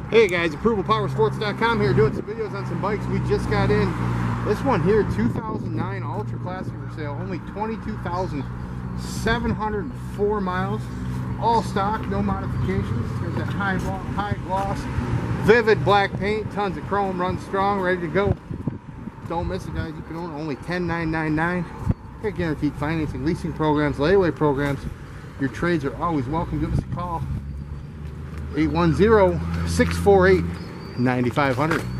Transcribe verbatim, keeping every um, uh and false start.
Hey guys, approval power sports dot com here doing some videos on some bikes we just got in. This one here, two thousand nine Ultra Classic for sale, only twenty-two thousand seven hundred four miles, all stock, no modifications. Got that high, high gloss, vivid black paint, tons of chrome, runs strong, ready to go. Don't miss it, guys. You can own it only ten thousand nine hundred ninety-nine dollars. Got guaranteed financing, leasing programs, layaway programs. Your trades are always welcome. Give us a call. eight one zero, six four eight, nine five zero zero.